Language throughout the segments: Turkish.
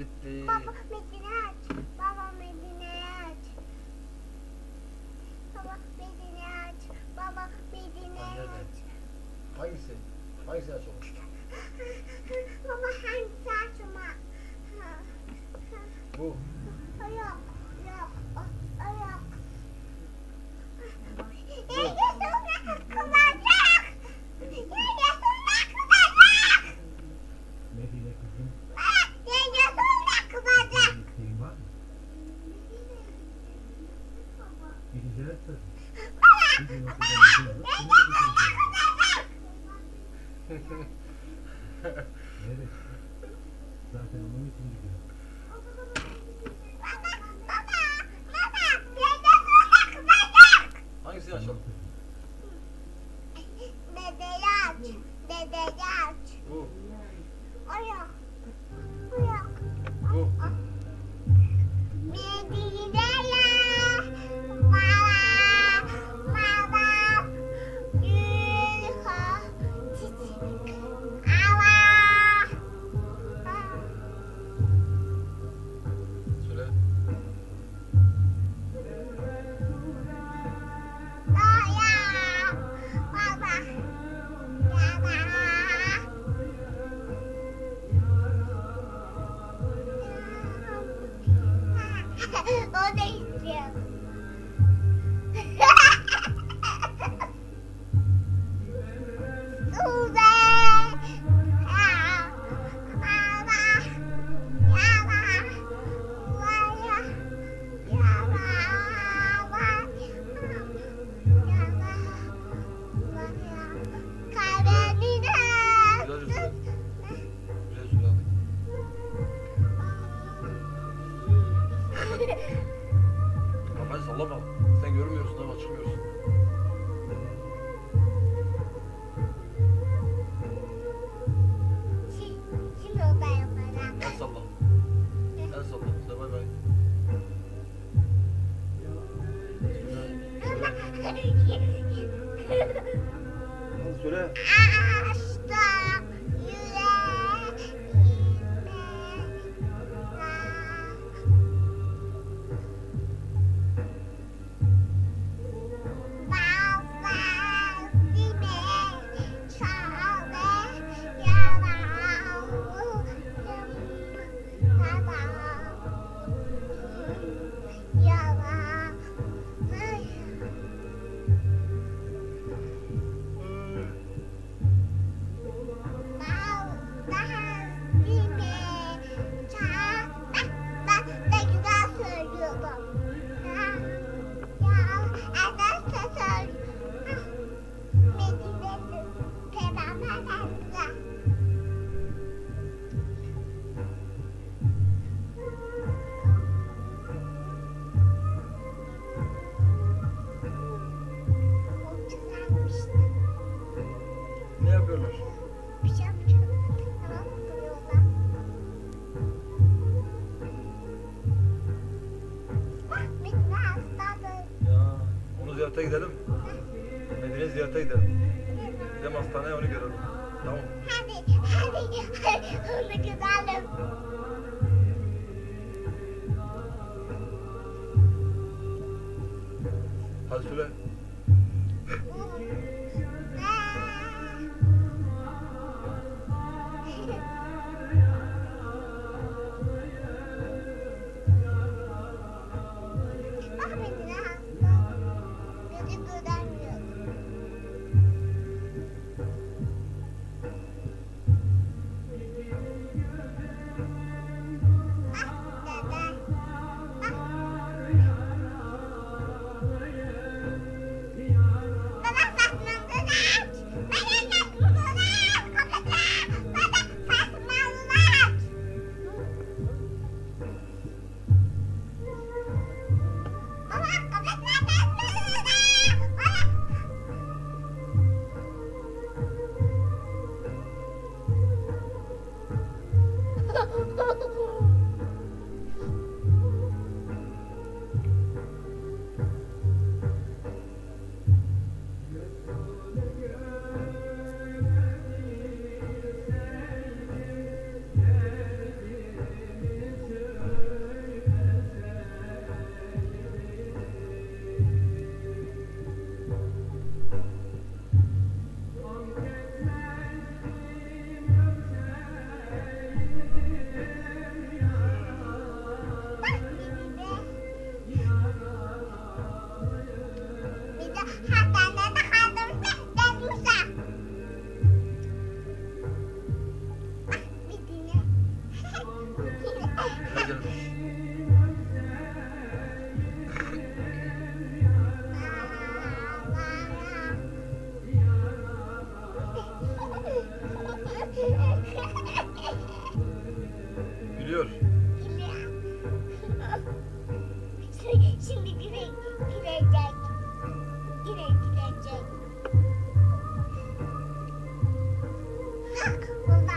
Bitti. Baba Medine aç. Baba Medine aç. Baba Medine aç. Baba Medine aç. Hangisi? Hangisi açalım? Baba hangisi açma? Bu. Yok. Yok. O yok. Yenge sonra kızacak. Yenge sonra kızacak. Ne diye kızım? Yenge sonra kızacak. İsteğin var mı? Gideceğiz tabii. Baba. Bir gün okuldan gidiyoruz. Seni de götüreceğim. Evet. Zaten onun için gidiyoruz. Hangisini açalım? Dedeyi aç. Dedeyi aç. Bu. O yok. O yok. Bu. Medine'ye baba, baba, yürü, çiçek, hava. Söyle. Doya, baba, baba. O da istiyor. Sude. Ya. Baba. Yaba. Vaya. Yaba. Vaya. Yaba. Vaya. Karanlığa. Güzelce söyle. Güzel söyle hadi. Kafayı sallama. Sen görmüyorsun ama çıkmıyorsun. Şimdi o da yapacak. El salla. El salla. Söyle bay bay. Hadi söyle. Ağaçta yüreğime Bazime çare yaralım yalan Ben de güzel söylüyordum. Ederse söylüyorum. Medine'nin peygamberlerine. O güzelmişti. Ne yapıyorlar? Bir şey yapacağım. Tamam duruyorlar. Medine hastadır. Ya onu ziyarete gidelim. Medine'yi ziyarete gidelim. Gidelim hastaneye onu görelim. Tamam. Hadi, onu güzelim. Hadi söyle. Bak Medine hasta. Gözü göremiyor. Bak dede. Bak. Geliyor. Şimdi girecek. Girecek. Baba.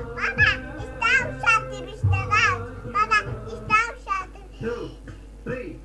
Two, three.